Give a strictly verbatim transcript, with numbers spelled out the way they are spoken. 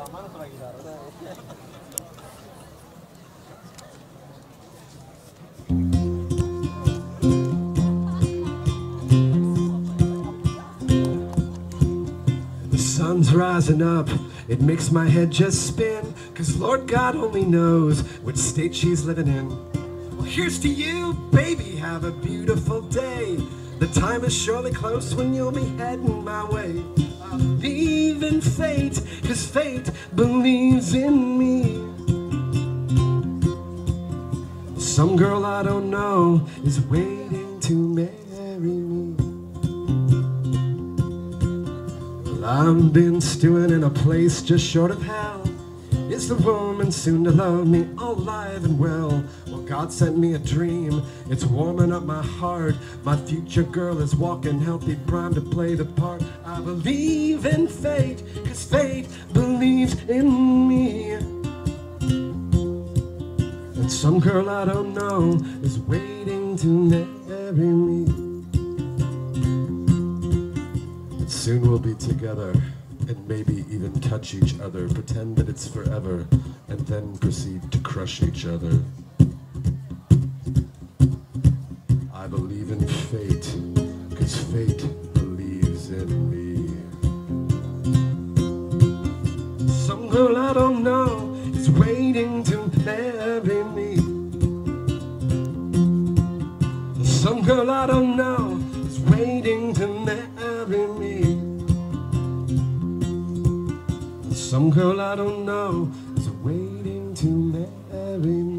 The sun's rising up, it makes my head just spin, 'cause Lord God only knows which state she's living in. Well, here's to you, baby, have a beautiful day. The time is surely close when you'll be heading my way. I believe in fate, 'cause fate believes in me. Some girl I don't know is waiting to marry me. Well, I've been stewing in a place just short of hell. Is the woman soon to love me, all alive and well? Well, God sent me a dream, it's warming up my heart. My future girl is walking healthy, primed to play the part. I believe in fate, 'cause fate believes in me. And some girl I don't know is waiting to marry me. And soon we'll be together, and maybe even touch each other, pretend that it's forever, and then proceed to crush each other. I believe in fate, 'cause fate believes in me. Some girl I don't know is waiting to marry me. Some girl I don't know is waiting to marry me. Some girl I don't know is waiting to marry me.